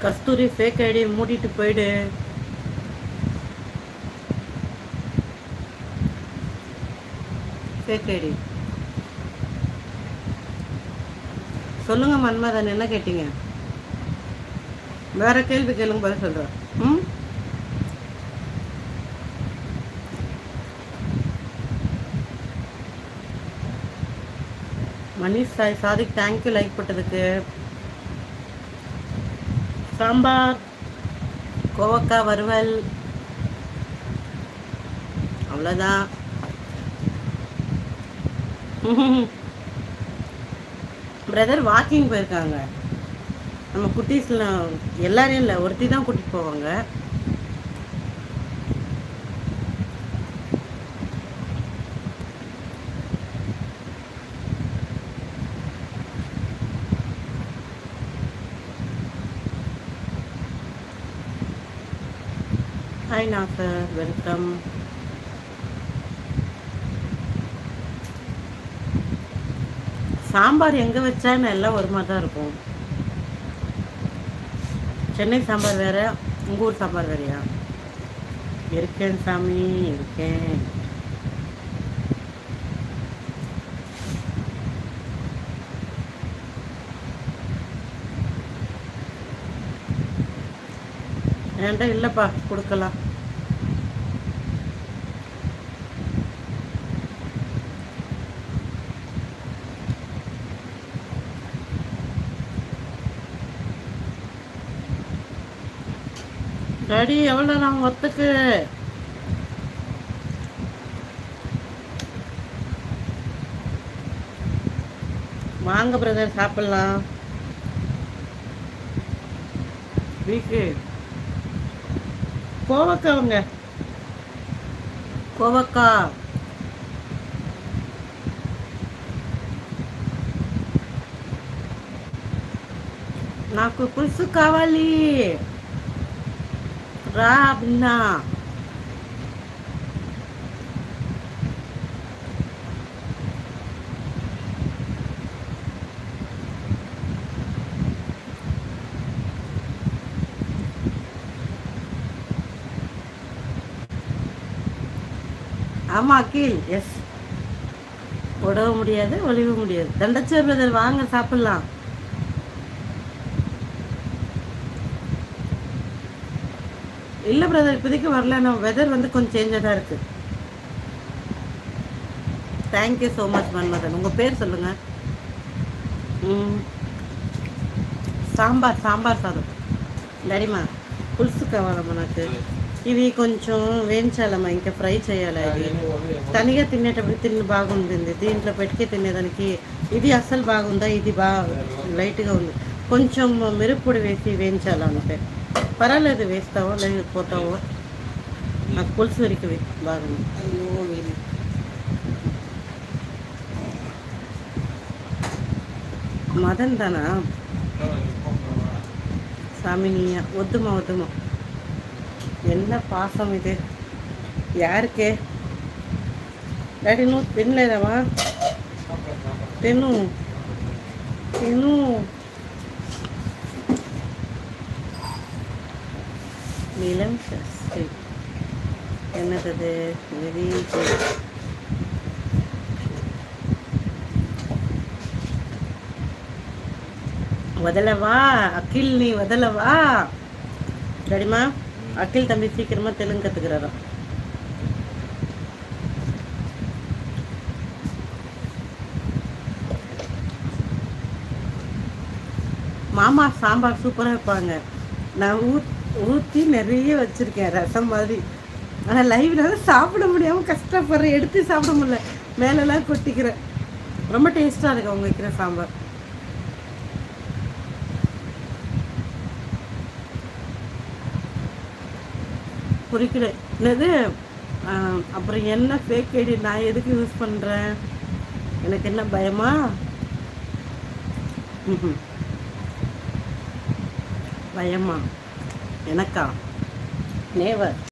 கஸ்தூரி fake ID மூடிட்டு போயிடு. Fake ID சொல்லுங்க மன்மதன், என்ன கேட்டீங்க? வேற கேள்வி கேளுங்க, பதில் சொல்றேன். ம் மணிஷ் சாய் சாதிக் தேங்க்யூ லைக் போட்டதுக்கு. சாம்பார், கோவக்காய் வறுவல், அவ்வளோதான். பிரதர் வாக்கிங் போயிருக்காங்க. நம்ம குட்டீஸ்ல எல்லாரையும் இல்லை, ஒருத்தி தான் கூட்டிட்டு போவாங்க. Hi Nassar, welcome. சாம்பார் எங்கே வச்சான்னு எல்லாம் ஒரு மாதிரி தான் இருக்கும். சென்னை சாம்பார் வேற, உங்கள் ஊர் சாம்பார் வேறையா? இருக்கேன் சாமி, இருக்கேன். ஏன்டா இல்லைப்பா, கொடுக்கலாம். டாடி எவ்வளோ நான் ஒத்துக்கு? வாங்க பிரதர் சாப்பிடலாம். வீக்கு கோவக்காவுங்க, கோவக்கா. నాకు పులుసు కావాలి రా అన్నా. ஆமா அகில், எஸ். உடவு முடியாது, ஒளிவு முடியாது. தண்டச்சோர் பிரதர் வாங்க சாப்பிடலாம். இல்லை பிரதர், இப்போதைக்கு வரல. நம்ம வெதர் வந்து கொஞ்சம் சேஞ்சாக தான் இருக்குது. Thank you so much Manmadhan. உங்கள் பேர் சொல்லுங்கள். సాంబార్ సాంబార్ సాదం డాడీమా పులుసు కావాలమ్మా నాకు. ఇవి కొంచెం వేయించాలమ్మా, ఇంకా ఫ్రై చేయాలి. అది తనిగా తినేటప్పుడు తిని బాగుంటుంది, దీంట్లో పెట్టుకే తినేదానికి. ఇది అస్సలు బాగుందా? ఇది బాగా లైట్గా ఉంది. కొంచెం మిరప్పొడి వేసి వేయించాలంటే. పర్వాలేదు, వేస్తావో లేకపోతావో. నాకు పులుసు వరకు బాగుంది. మదన్ దానా சாமினியா? ஒத்துமா ஒத்துமா. என்ன பாசம் இது யாருக்கே? డాడీ నువ్వు తినలేదమ్మా? తిను తిను. నీలం షష్ఠి என்னது? Very good. వదలవా అఖిల్, నీ వదలవా డాడీమా? அகில் தம்பி சீக்கிரமா தெலுங்கு கற்றுக்கிறாரா? மாமா சாம்பார் சூப்பராக வைப்பாங்க. நான் ஊற்றி நிறைய வச்சுருக்கேன், ரசம் மாதிரி. ஆனால் லைவ்னால சாப்பிட முடியாமல் கஷ்டப்படுறேன், எடுத்து சாப்பிட முடியல, மேலெல்லாம் கொட்டிக்கிறேன். ரொம்ப டேஸ்ட்டாக இருக்கு அவங்க வைக்கிற சாம்பார். புரிக்கல என்னது? அப்புறம் என்ன ஃபேக் ஐடி நான் எதுக்கு யூஸ் பண்ணுறேன்? எனக்கு என்ன பயமா? பயமா எனக்கா? நேவர்.